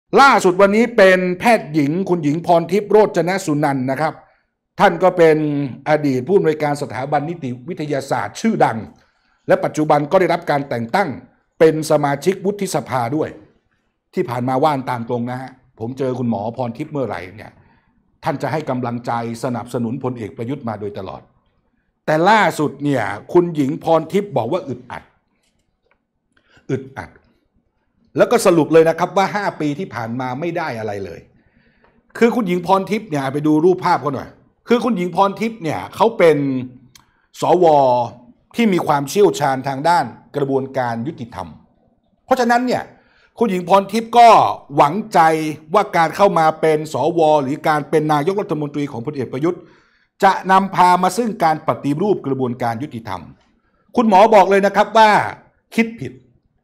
ล่าสุดวันนี้เป็นแพทย์หญิงคุณหญิงพรทิพย์โรจนสุนันท์นะครับท่านก็เป็นอดีตผู้อำนวยการสถาบันนิติวิทยาศาสตร์ชื่อดังและปัจจุบันก็ได้รับการแต่งตั้งเป็นสมาชิกวุฒิสภาด้วยที่ผ่านมาว่านตามตรงนะฮะผมเจอคุณหมอพรทิพย์เมื่อไหร่เนี่ยท่านจะให้กำลังใจสนับสนุนพลเอกประยุทธ์มาโดยตลอดแต่ล่าสุดเนี่ยคุณหญิงพรทิพย์บอกว่าอึดอัดแล้วก็สรุปเลยนะครับว่า5 ปีที่ผ่านมาไม่ได้อะไรเลยคือคุณหญิงพรทิพย์เนี่ยไปดูรูปภาพเขาหน่อยคือคุณหญิงพรทิพย์เนี่ยเขาเป็นสวที่มีความเชี่ยวชาญทางด้านกระบวนการยุติธรรมเพราะฉะนั้นเนี่ยคุณหญิงพรทิพย์ก็หวังใจว่าการเข้ามาเป็นสวหรือการเป็นนายกรัฐมนตรีของพลเอกประยุทธ์จะนำพามาซึ่งการปฏิรูปกระบวนการยุติธรรมคุณหมอบอกเลยนะครับว่าคิดผิด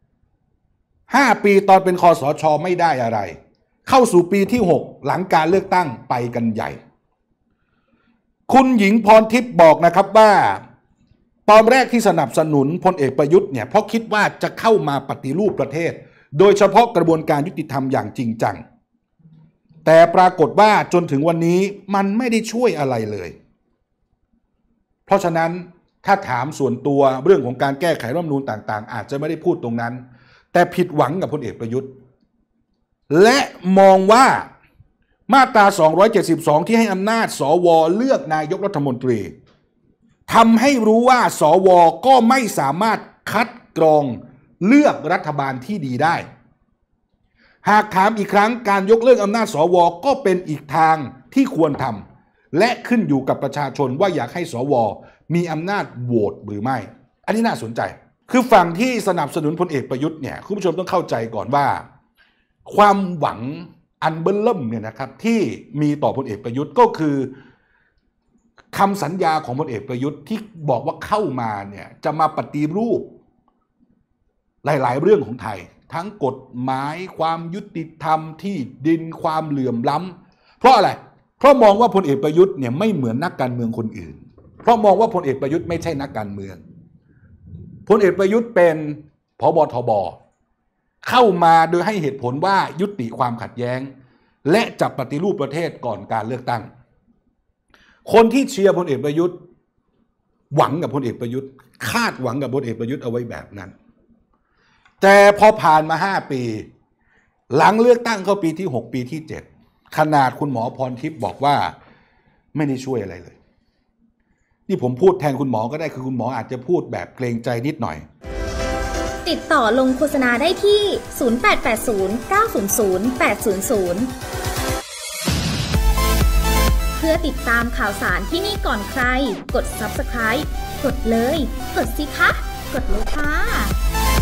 5 ปีตอนเป็นคสช.ไม่ได้อะไรเข้าสู่ปีที่6หลังการเลือกตั้งไปกันใหญ่คุณหญิงพรทิพย์บอกนะครับว่าตอนแรกที่สนับสนุนพลเอกประยุทธ์เนี่ยเพราะคิดว่าจะเข้ามาปฏิรูปประเทศโดยเฉพาะกระบวนการยุติธรรมอย่างจริงจังแต่ปรากฏว่าจนถึงวันนี้มันไม่ได้ช่วยอะไรเลยเพราะฉะนั้นถ้าถามส่วนตัวเรื่องของการแก้ไขรัฐธรรมนูญต่างๆอาจจะไม่ได้พูดตรงนั้นแต่ผิดหวังกับพลเอกประยุทธ์และมองว่ามาตรา272ที่ให้อำนาจสวเลือกนายกรัฐมนตรีทำให้รู้ว่าสวก็ไม่สามารถคัดกรองเลือกรัฐบาลที่ดีได้หากถามอีกครั้งการยกเลิกอำนาจสวก็เป็นอีกทางที่ควรทำและขึ้นอยู่กับประชาชนว่าอยากให้สวมีอำนาจโหวตหรือไม่อันนี้น่าสนใจคือฝั่งที่สนับสนุนพลเอกประยุทธ์เนี่ยคุณผู้ชมต้องเข้าใจก่อนว่าความหวังอันเบิ่มเนี่ยนะครับที่มีต่อพลเอกประยุทธ์ก็คือคำสัญญาของพลเอกประยุทธ์ที่บอกว่าเข้ามาเนี่ยจะมาปฏิรูปหลายๆเรื่องของไทยทั้งกฎหมายความยุติธรรมที่ดินความเหลื่อมล้ำเพราะอะไรเพราะมองว่าพลเอกประยุทธ์เนี่ยไม่เหมือนนักการเมืองคนอื่นเพราะมองว่าพลเอกประยุทธ์ไม่ใช่นักการเมืองพลเอกประยุทธ์เป็นผบ.ทบ.เข้ามาโดยให้เหตุผลว่ายุติความขัดแย้งและจะปฏิรูปประเทศก่อนการเลือกตั้งคนที่เชียร์พลเอกประยุทธ์หวังกับพลเอกประยุทธ์คาดหวังกับพลเอกประยุทธ์เอาไว้แบบนั้นแต่พอผ่านมา5 ปีหลังเลือกตั้งเข้าปีที่6ปีที่7ขนาดคุณหมอพรทิพย์บอกว่าไม่ได้ช่วยอะไรเลยนี่ผมพูดแทนคุณหมอก็ได้คือคุณหมออาจจะพูดแบบเกรงใจนิดหน่อยติดต่อลงโฆษณาได้ที่0880 900 800เพื่อติดตามข่าวสารที่นี่ก่อนใครกด Subscribe กดเลยกดสิคะกดเลยค่ะ